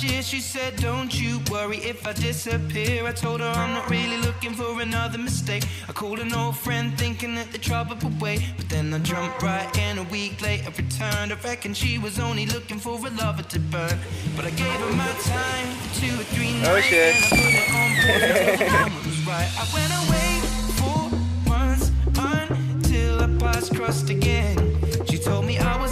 last year. She said, don't you worry if I disappear. I told her I'm not really looking for another mistake. I called an old friend thinking that the trouble would wait, but then I jumped right in. A week later returned. I reckon she was only looking for a lover to burn, but I gave her my time for 2 or 3 nights. Oh shit. And I put it on pause until the moment was right. I went away for months until our paths crossed again. She told me I was